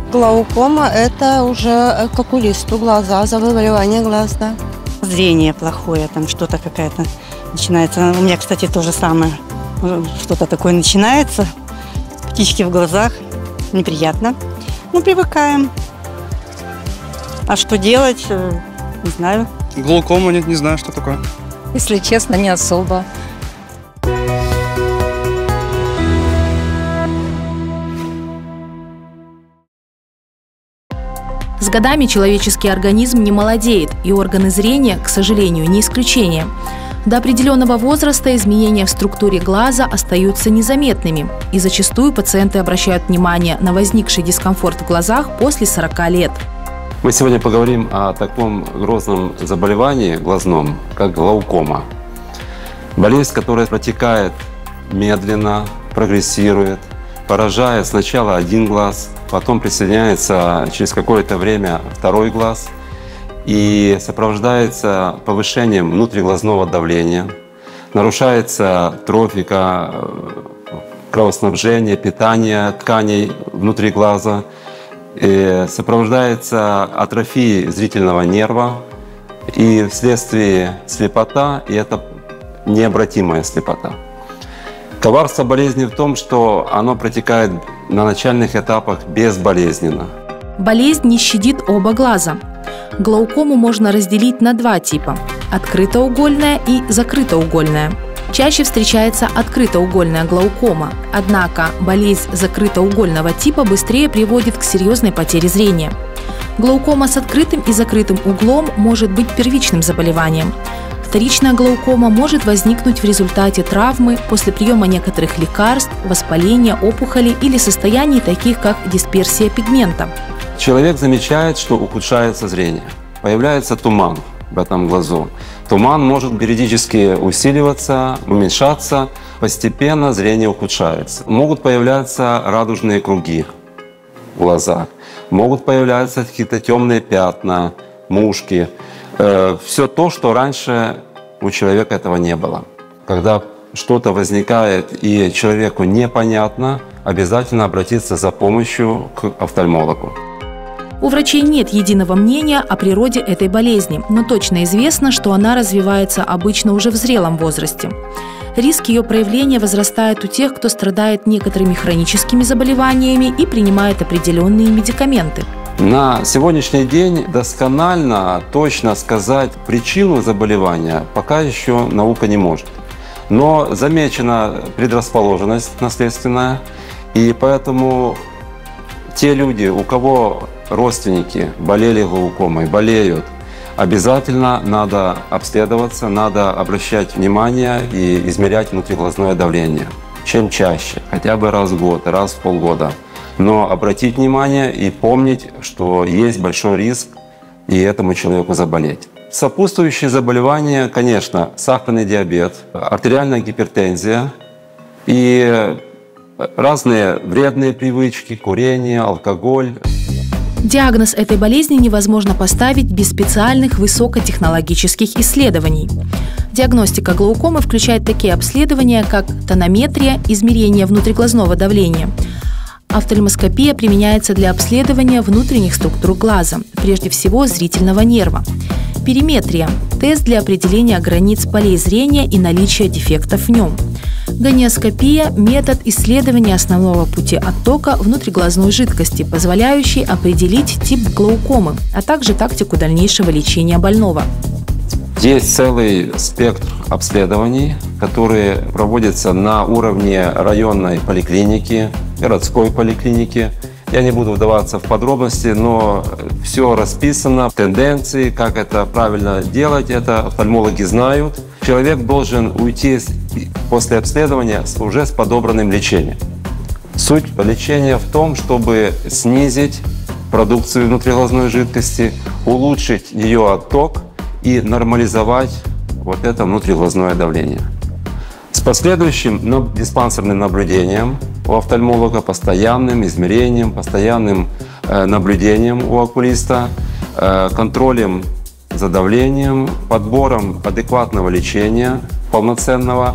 Глаукома – это уже к окулисту глаза, заболевание глаз, да. Зрение плохое, там что-то какая-то начинается. У меня, кстати, то же самое. Что-то такое начинается. Птички в глазах. Неприятно. Ну, привыкаем. А что делать? Не знаю. Глаукома не знаю, что такое. Если честно, не особо. С годами человеческий организм не молодеет, и органы зрения, к сожалению, не исключение. До определенного возраста изменения в структуре глаза остаются незаметными, и зачастую пациенты обращают внимание на возникший дискомфорт в глазах после 40 лет. Мы сегодня поговорим о таком грозном заболевании глазном, как глаукома. Болезнь, которая протекает медленно, прогрессирует, поражая сначала один глаз, потом присоединяется через какое-то время второй глаз и сопровождается повышением внутриглазного давления, нарушается трофика, кровоснабжение, питание тканей внутри глаза, и сопровождается атрофией зрительного нерва и вследствие слепота, и это необратимая слепота. Коварство болезни в том, что оно протекает на начальных этапах безболезненно. Болезнь не щадит оба глаза. Глаукому можно разделить на два типа – открытоугольная и закрытоугольная. Чаще встречается открытоугольная глаукома, однако болезнь закрытоугольного типа быстрее приводит к серьезной потере зрения. Глаукома с открытым и закрытым углом может быть первичным заболеванием. Вторичная глаукома может возникнуть в результате травмы, после приема некоторых лекарств, воспаления, опухолей или состояний таких, как дисперсия пигмента. Человек замечает, что ухудшается зрение. Появляется туман в этом глазу. Туман может периодически усиливаться, уменьшаться, постепенно зрение ухудшается. Могут появляться радужные круги в глазах, могут появляться какие-то темные пятна, мушки. Все то, что раньше у человека этого не было. Когда что-то возникает и человеку непонятно, обязательно обратиться за помощью к офтальмологу. У врачей нет единого мнения о природе этой болезни, но точно известно, что она развивается обычно уже в зрелом возрасте. Риск ее проявления возрастает у тех, кто страдает некоторыми хроническими заболеваниями и принимает определенные медикаменты. На сегодняшний день досконально, точно сказать причину заболевания пока еще наука не может. Но замечена предрасположенность наследственная, и поэтому те люди, у кого родственники болели глаукомой, болеют, обязательно надо обследоваться, надо обращать внимание и измерять внутриглазное давление. Чем чаще, хотя бы раз в год, раз в полгода. Но обратить внимание и помнить, что есть большой риск и этому человеку заболеть. Сопутствующие заболевания, конечно, сахарный диабет, артериальная гипертензия и разные вредные привычки, курение, алкоголь. Диагноз этой болезни невозможно поставить без специальных высокотехнологических исследований. Диагностика глаукомы включает такие обследования, как тонометрия, измерение внутриглазного давления. Офтальмоскопия применяется для обследования внутренних структур глаза, прежде всего зрительного нерва. Периметрия – тест для определения границ полей зрения и наличия дефектов в нем. Гониоскопия – метод исследования основного пути оттока внутриглазной жидкости, позволяющий определить тип глаукомы, а также тактику дальнейшего лечения больного. Есть целый спектр обследований, которые проводятся на уровне районной поликлиники, городской поликлиники. Я не буду вдаваться в подробности, но все расписано, тенденции, как это правильно делать, это офтальмологи знают. Человек должен уйти после обследования уже с подобранным лечением. Суть лечения в том, чтобы снизить продукцию внутриглазной жидкости, улучшить ее отток и нормализовать вот это внутриглазное давление. С последующим диспансерным наблюдением у офтальмолога, постоянным измерением, постоянным наблюдением у окулиста, контролем за давлением, подбором адекватного лечения, полноценного,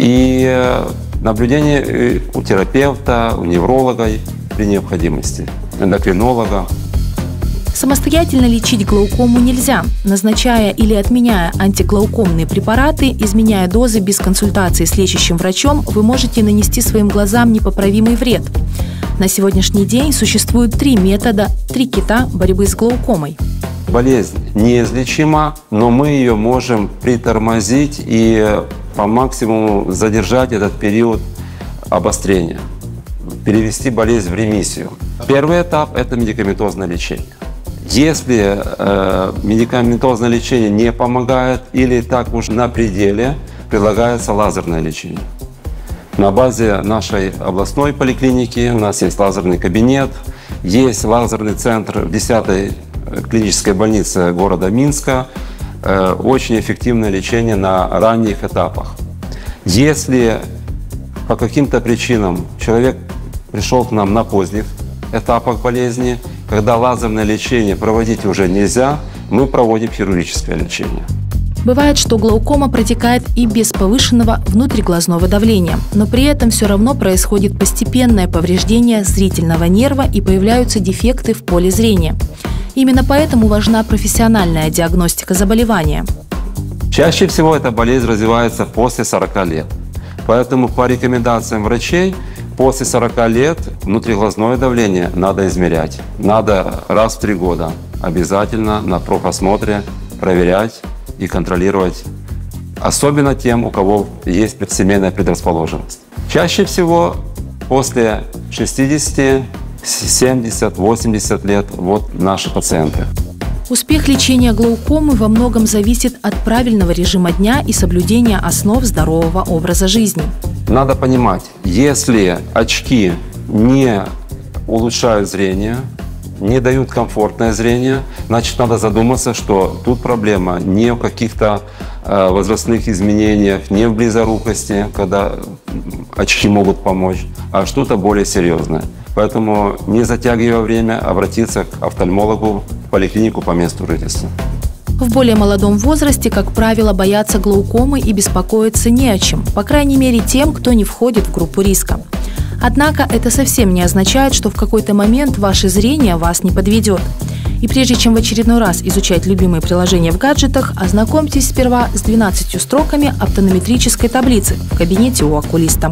и наблюдение у терапевта, у невролога при необходимости. эндокринолога. Самостоятельно лечить глаукому нельзя. Назначая или отменяя антиглаукомные препараты, изменяя дозы без консультации с лечащим врачом, вы можете нанести своим глазам непоправимый вред. На сегодняшний день существует 3 метода, 3 кита борьбы с глаукомой. Болезнь неизлечима, но мы ее можем притормозить и по максимуму задержать этот период обострения, перевести болезнь в ремиссию. Первый этап – это медикаментозное лечение. Если медикаментозное лечение не помогает или так уж на пределе, предлагается лазерное лечение. На базе нашей областной поликлиники у нас есть лазерный кабинет, есть лазерный центр в 10-й клинической больнице города Минска. Очень эффективное лечение на ранних этапах. Если по каким-то причинам человек пришел к нам на поздних этапах болезни, когда лазерное лечение проводить уже нельзя, мы проводим хирургическое лечение. Бывает, что глаукома протекает и без повышенного внутриглазного давления, но при этом все равно происходит постепенное повреждение зрительного нерва и появляются дефекты в поле зрения. Именно поэтому важна профессиональная диагностика заболевания. Чаще всего эта болезнь развивается после 40 лет. Поэтому по рекомендациям врачей после 40 лет внутриглазное давление надо измерять. Надо раз в 3 года обязательно на профосмотре проверять и контролировать, особенно тем, у кого есть семейная предрасположенность. Чаще всего после 60, 70, 80 лет вот наши пациенты. Успех лечения глаукомы во многом зависит от правильного режима дня и соблюдения основ здорового образа жизни. Надо понимать, если очки не улучшают зрение, не дают комфортное зрение, значит, надо задуматься, что тут проблема не в каких-то возрастных изменениях, не в близорукости, когда очки могут помочь, а что-то более серьезное. Поэтому, не затягивая время, обратиться к офтальмологу в поликлинику по месту жительства. В более молодом возрасте, как правило, боятся глаукомы и беспокоиться не о чем, по крайней мере тем, кто не входит в группу риска. Однако это совсем не означает, что в какой-то момент ваше зрение вас не подведет. И прежде чем в очередной раз изучать любимые приложения в гаджетах, ознакомьтесь сперва с 12 строками оптонометрической таблицы в кабинете у окулиста.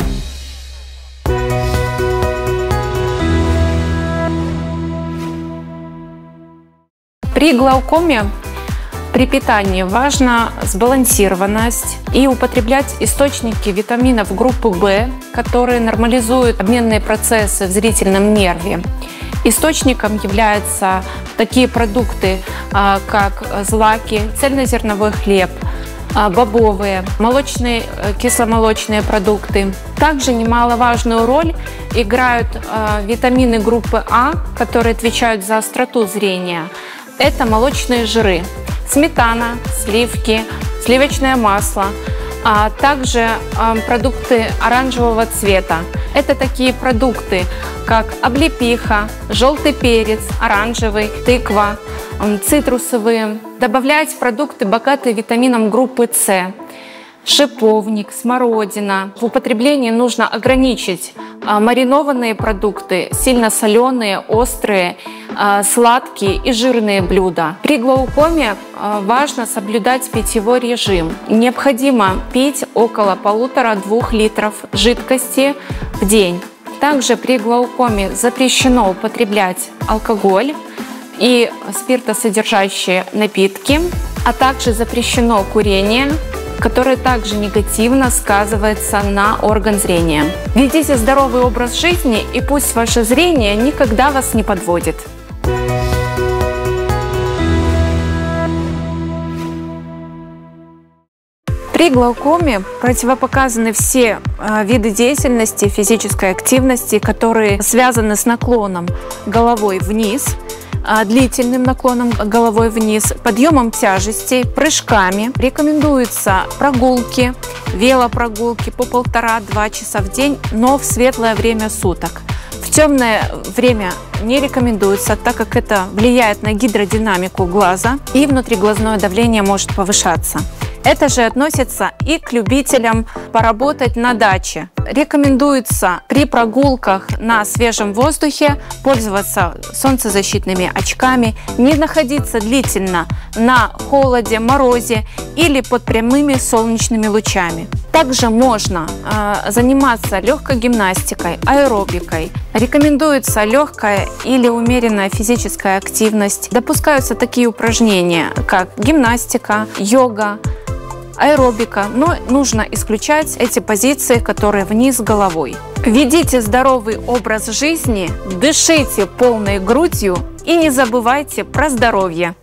При глаукоме при питании важна сбалансированность и употреблять источники витаминов группы В, которые нормализуют обменные процессы в зрительном нерве. Источником являются такие продукты, как злаки, цельнозерновой хлеб, бобовые, молочные, кисломолочные продукты. Также немаловажную роль играют витамины группы А, которые отвечают за остроту зрения. Это молочные жиры. Сметана, сливки, сливочное масло, а также продукты оранжевого цвета. Это такие продукты, как облепиха, желтый перец, оранжевый, тыква, цитрусовые. Добавлять продукты, богатые витамином группы С. Шиповник, смородина. В употреблении нужно ограничить маринованные продукты, сильно соленые, острые, сладкие и жирные блюда. При глаукоме важно соблюдать питьевой режим. Необходимо пить около 1,5–2 литров жидкости в день. Также при глаукоме запрещено употреблять алкоголь и спиртосодержащие напитки, а также запрещено курение, которое также негативно сказывается на орган зрения. Ведите здоровый образ жизни, и пусть ваше зрение никогда вас не подводит. При глаукоме противопоказаны все виды деятельности, физической активности, которые связаны с наклоном головой вниз, длительным наклоном головой вниз, подъемом тяжестей, прыжками. Рекомендуются прогулки, велопрогулки по 1,5–2 часа в день, но в светлое время суток. В темное время не рекомендуется, так как это влияет на гидродинамику глаза и внутриглазное давление может повышаться. Это же относится и к любителям поработать на даче. Рекомендуется при прогулках на свежем воздухе пользоваться солнцезащитными очками, не находиться длительно на холоде, морозе или под прямыми солнечными лучами. Также можно заниматься легкой гимнастикой, аэробикой. Рекомендуется легкая или умеренная физическая активность. Допускаются такие упражнения, как гимнастика, йога, аэробика, но нужно исключать эти позиции, которые вниз головой. Ведите здоровый образ жизни, дышите полной грудью и не забывайте про здоровье.